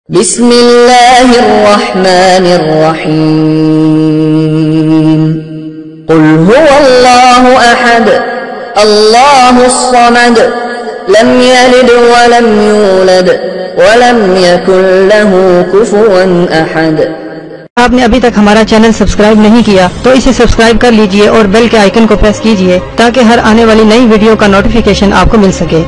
بسم اللہ الرحمن الرحیم قل هو اللہ احد اللہ الصمد لم یلد ولم یولد ولم یکن له کفوا احد۔ آپ نے ابھی تک ہمارا چینل سبسکرائب نہیں کیا تو اسے سبسکرائب کر لیجئے اور بیل کے آئیکن کو پریس کیجئے تاکہ ہر آنے والی نئی ویڈیو کا نوٹیفیکیشن آپ کو مل سکے۔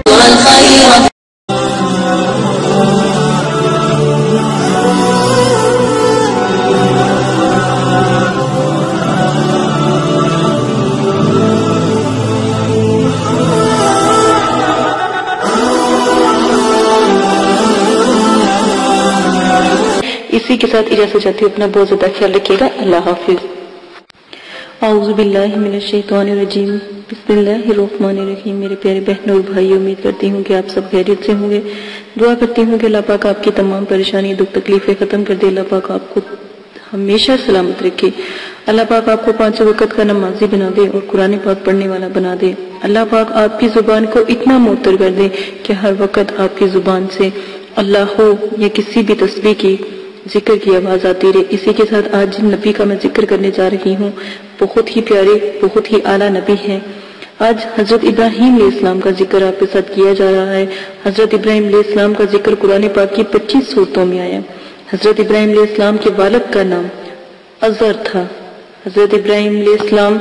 اسی کے ساتھ اجازت چاہتی ہوں، اپنا بہت زیادہ خیال رکھیے گا۔ اللہ حافظ۔ اعوذ باللہ من الشیطان الرجیم، بسم اللہ الرحمن الرحیم۔ میرے پیارے بہنوں اور بھائی، امید کرتی ہوں کہ آپ سب خیریت سے ہوں گے۔ دعا کرتی ہوں کہ اللہ پاک آپ کی تمام پریشانی دکھ تکلیفیں ختم کر دے۔ اللہ پاک آپ کو ہمیشہ سلامت رکھے۔ اللہ پاک آپ کو 5 وقت کا نمازی بنا دے اور قرآن پاک پڑھنے والا بنا دے۔ اللہ پاک آپ کی زبان کو اتنا معطر کر دے کہ ہر وقت آپ کی زبان سے اللہ ہو یا کسی بھی تسبیح کی ذکر کی آواز آتی رہے۔ اسی کے ساتھ آج جن نبی کا میں ذکر کرنے جا رہی ہوں، بہت ہی پیارے، بہت ہی اعلیٰ نبی ہیں۔ آج حضرت ابراہیم علیہ السلام کا ذکر آپ کے ساتھ کیا جا رہا ہے۔ حضرت ابراہیم علیہ السلام کا ذکر قرآن پاک کی 25 سورتوں میں آیا۔ حضرت ابراہیم علیہ السلام کے والد کا نام ازر تھا۔ حضرت ابراہیم علیہ السلام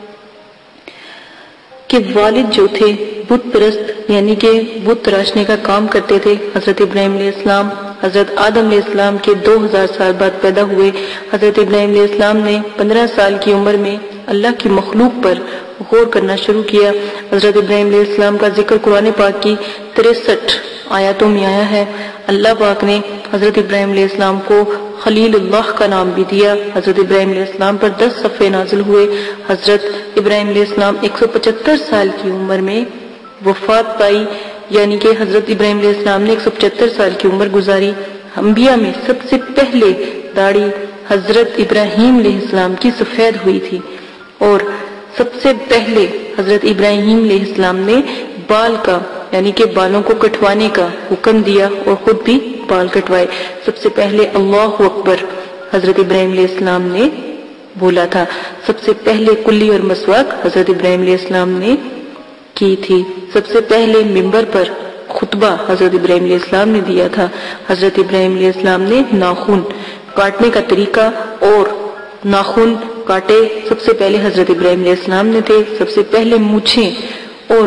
کے والد جو تھے بت پرست، یعنی کہ بت تراشنے کا کام کرتے تھے۔ حضرت ابراہیم علیہ السلام حضرت آدم علیہ السلام کے 2000 سال بعد پیدا ہوئے۔ حضرت ابراہیم علیہ السلام نے 15 سال کی عمر میں اللہ کی مخلوق پر غور کرنا شروع کیا۔ حضرت ابراہیم علیہ السلام کا ذکر قرآن پاک کی 63 آیاتوں میں آیا ہے۔ اللہ پاک نے حضرت ابراہیم علیہ السلام کو خلیل اللہ کا نام بھی دیا۔ حضرت ابراہیم علیہ السلام پر 10 صفحے نازل ہوئے۔ حضرت ابراہیم علیہ السلام 175 سال کی عمر میں وفات پائی، یعنی کہ حضرت ابراہیم علیہ السلام نے 175 سال کی عمر گزاری۔ انبیاء میں سب سے پہلے داڑھی حضرت ابراہیم علیہ السلام کی سفید ہوئی تھی، اور سب سے پہلے حضرت ابراہیم علیہ السلام نے بال کا، یعنی کہ بالوں کو کٹوانے کا حکم دیا اور خود بھی بال کٹوائے۔ سب سے پہلے اللہ اکبر حضرت ابراہیم علیہ السلام نے بولا تھا۔ سب سے پہلے کلی اور مسواک حضرت ابراہیم علیہ السلام نے کی تھی۔ سب سے پہلے منبر پر خطبہ حضرت ابراہیم علیہ السلام نے دیا تھا۔ حضرت ابراہیم علیہ السلام نے ناخن کاٹنے کا طریقہ اور ناخن کاٹے سب سے پہلے حضرت ابراہیم علیہ السلام نے تھے۔ سب سے پہلے مونچھیں اور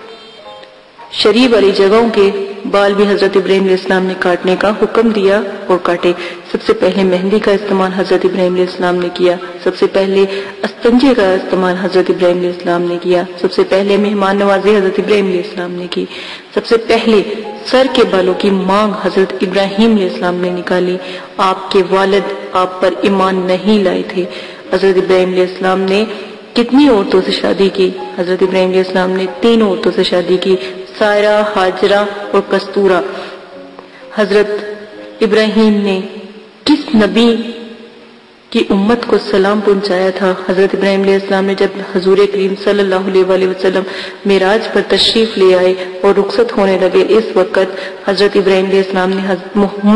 شریف والی جگہوں کے بال بھی حضرت ابراہیم علیہ السلام نے کاٹنے کا حکم دیا اور کاٹے۔ سب سے پہلے مہندی کا استعمال حضرت ابراہیم علیہ السلام نے کیا۔ سب سے پہلے استنجے کا استعمال حضرت ابراہیم علیہ السلام نے کیا۔ سب سے پہلے مہمان نوازی حضرت ابراہیم علیہ السلام نے کی۔ سب سے پہلے سر کے بالوں کی مانگ حضرت ابراہیم علیہ السلام نے نکالی۔ آپ کے والد آپ پر ایمان نہیں لائے تھے۔ حضرت ابراہیم علیہ السلام نے کتنی عورتوں سے شادی کی؟ حضرت ابراہیم علیہ السلام نے 3 عورتوں سے شادی کی، سائرہ، ہاجرہ اور کستورہ۔ حضرت ابراہیم نے کس نبی کی امت کو سلام پہنچایا تھا؟ حضرت ابراہیم علیہ السلام نے جب حضور کریم صلی اللہ علیہ وسلم معراج پر تشریف لے آئے اور رخصت ہونے لگے، اس وقت حضرت ابراہیم علیہ السلام نے حضرت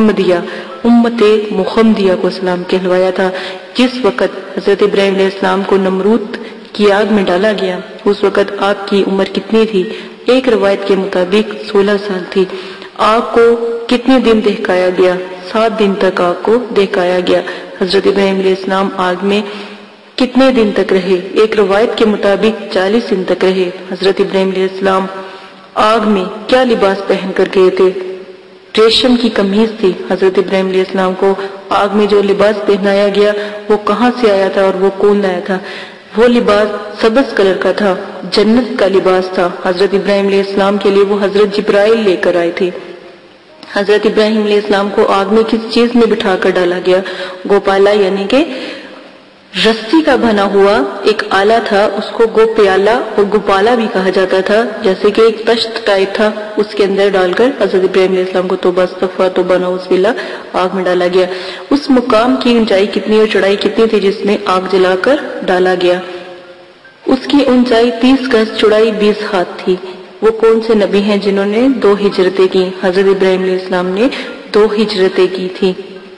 امت محمدیہ کو سلام کہلوایا تھا۔ جس وقت حضرت ابراہیم علیہ السلام کو نمرود کی آگ میں ڈالا گیا، اس وقت آپ کی عمر کتنی تھی؟ ایک روایت کے مطابق 16 سال تھی۔ آپ کو کتنے دن دہکایا گیا؟ 7 دن تک آپ کو دہکایا گیا۔ حضرت ابراہیم علیہ السلام آگ میں کتنے دن تک رہے؟ ایک روایت کے مطابق 40 دن تک رہے۔ حضرت ابراہیم علیہ السلام آگ میں کیا لباس پہن کر گئے تھے؟ ریشم کی قمیض تھی۔ حضرت ابراہیم علیہ السلام کو آگ میں جو لباس پہنایا گیا وہ کہاں سے آیا تھا اور وہ کون لایا تھا؟ وہ لباس سبز کلر کا تھا، جنت کا لباس تھا۔ حضرت ابراہیم علیہ السلام کے لیے وہ حضرت جبرائیل لے کر آئے تھے۔ حضرت ابراہیم علیہ السلام کو آگ میں کس چیز میں بٹھا کر ڈالا گیا؟ گوپالا، یعنی کہ رسی کا بنا ہوا ایک آلہ تھا، اس کو گوپیالہ اور گوپالا بھی کہا جاتا تھا، جیسے کہ ایک تشت ٹائپ تھا، اس کے اندر ڈال کر حضرت ابراہیم علیہ السلام کو توبہ استغفار توبہ نعوذ باللہ آگ میں ڈالا گیا۔ اس مقام کی اونچائی کتنی اور چڑھائی کتنی تھی جس میں آگ جلا کر ڈالا گیا؟ اس کی اونچائی 30 گز، چوڑائی 20 ہاتھ تھی۔ وہ کون سے نبی ہیں جنہوں نے 2 ہجرتیں کی؟ حضرت ابراہیم علیہ السلام نے 2 ہجرتیں کی تھی۔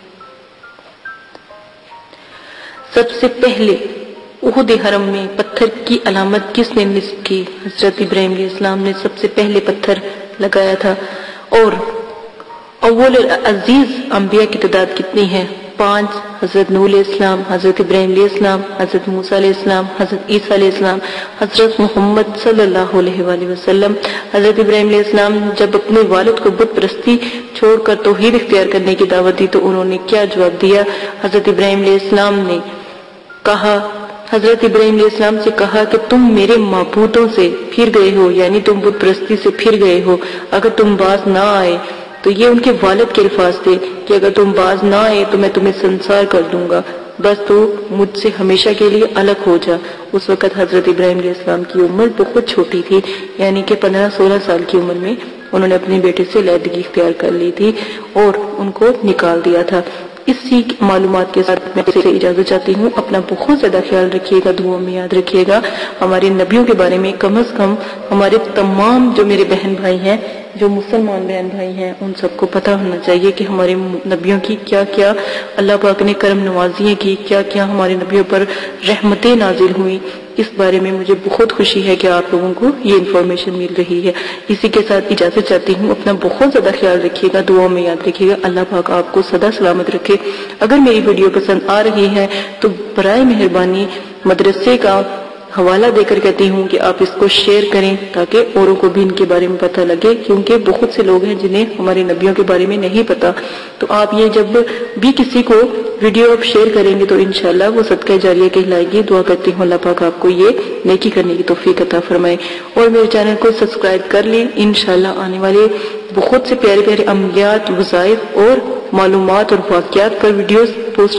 سب سے پہلے احد حرم میں پتھر کی علامت کس نے نصب کی؟ حضرت ابراہیم علیہ السلام نے سب سے پہلے پتھر لگایا تھا۔ اور اول عزیز انبیاء کی تعداد کتنی ہے؟ 5۔ حضرت نوح علیہ السلام، حضرت ابراہیم علیہ السلام، حضرت موسیٰ علیہ السلام، حضرت عیسیٰ علیہ السلام، حضرت محمد صلی اللہ علیہ وآلہ وسلم۔ حضرت ابراہیم علیہ السلام جب اپنے والد کو بت پرستی چھوڑ کر توحید اختیار کرنے کی دعوت دی تو انہوں نے کیا جواب دیا؟ حضرت ابراہیم علیہ السلام نے کہا، حضرت ابراہیم علیہ السلام سے کہا کہ تم میرے معبودوں سے پھر گئے ہو، یعنی تم بت پرستی سے پھر گئے ہو، اگر تم باز نہ آئے تو یہ ان کے والد کے الفاظ تھے کہ اگر تم باز نہ آئے تو میں تمہیں سنسار کر دوں گا، بس تو مجھ سے ہمیشہ کے لیے الگ ہو جا۔ اس وقت حضرت ابراہیم علیہ السلام کی عمر بہت چھوٹی تھی، یعنی کہ 15-16 سال کی عمر میں انہوں نے اپنے بیٹے سے علیحدگی اختیار کر لی تھی اور ان کو نکال دیا تھا۔ اسی معلومات کے ساتھ میں سے اجازت چاہتی ہوں۔ اپنا بہت زیادہ خیال رکھیے گا، دعاؤں میں یاد رکھیے گا۔ ہمارے نبیوں کے بارے میں کم از کم ہمارے تمام جو میرے بہن بھائی ہیں، جو مسلمان بہن بھائی ہیں، ان سب کو پتہ ہونا چاہیے کہ ہمارے نبیوں کی کیا کیا اللہ پاک نے کرم نوازیاں کی، کیا کیا ہمارے نبیوں پر رحمتیں نازل ہوئی۔ اس بارے میں مجھے بہت خوشی ہے کہ آپ لوگوں کو یہ انفارمیشن مل رہی ہے۔ اسی کے ساتھ اجازت چاہتی ہوں۔ اپنا بہت زیادہ خیال رکھیے گا، دعاؤں میں یاد رکھیے گا۔ اللہ پاک آپ کو سدا سلامت رکھے۔ اگر میری ویڈیو پسند آ رہی ہے تو برائے مہربانی مدرسے کا حوالہ دے کر کہتی ہوں کہ آپ اس کو شیئر کریں تاکہ اوروں کو بھی ان کے بارے میں پتہ لگے، کیونکہ بہت سے لوگ ہیں جنہیں ہمارے نبیوں کے بارے میں نہیں پتہ۔ تو آپ یہ جب بھی کسی کو ویڈیو آپ شیئر کریں گے تو انشاءاللہ وہ صدقہ جاریہ کہلائے گی۔ دعا کرتی ہوں اللہ پاک آپ کو یہ نیکی کرنے کی توفیق عطا فرمائے، اور میرے چینل کو سبسکرائب کر لیں۔ انشاءاللہ آنے والے بہت سے پیارے پیارے عملیات، وظائف اور معلومات اور واقعات پر ویڈیوز پوسٹ